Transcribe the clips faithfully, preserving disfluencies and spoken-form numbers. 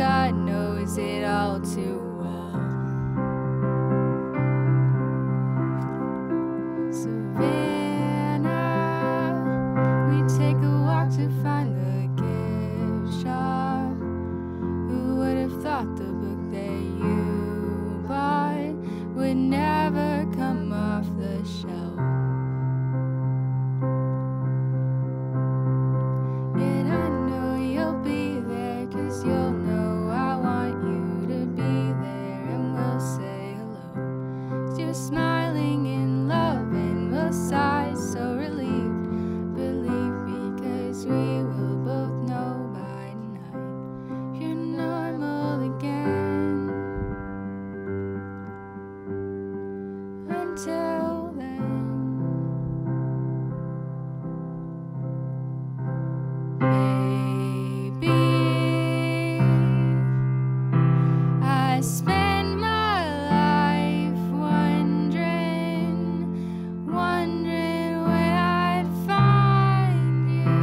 God knows it all too well. Savannah, we take a walk to find the gift shop. Who would have thought the book that you bought would never come off the shelf? Yet I know you'll be there, 'cause you'll know I want you to be there, and we'll say hello. 'Cause you're smiling in love, and we'll sigh so relieved. Believe, because we will both know by tonight you're normal again. Until then, baby, I spend my life wondering, wondering when I'd find you.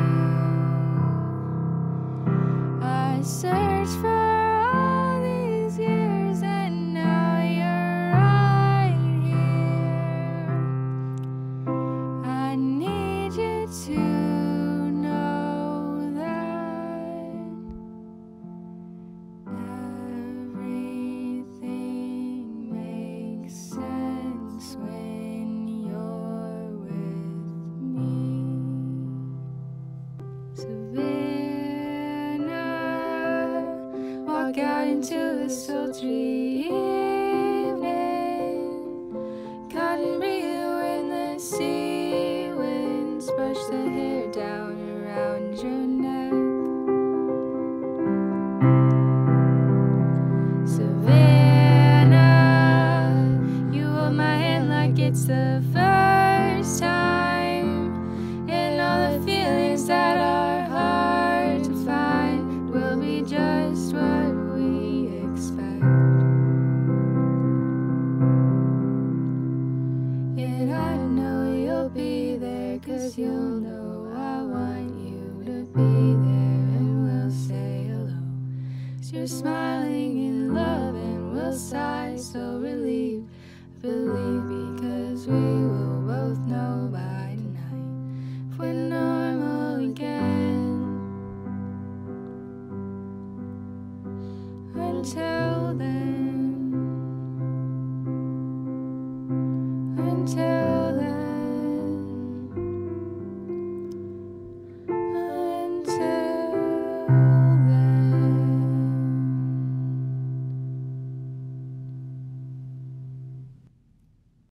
I searched for all these years, and now you're right here. I need you to know that everything makes sense when you're with me. Savannah, walk out into the sultry evening. Cotton breeze when the sea winds brush the hair down around your neck. Savannah, you hold my hand like it's the first time, and all the feelings that are hard to find will be just what we expect. Yet I know you'll be there, 'cause you'll know I want you to be there, and we'll say hello. 'Cause you're smiling in love, and we'll sigh so relieved. Believe, because we will both know by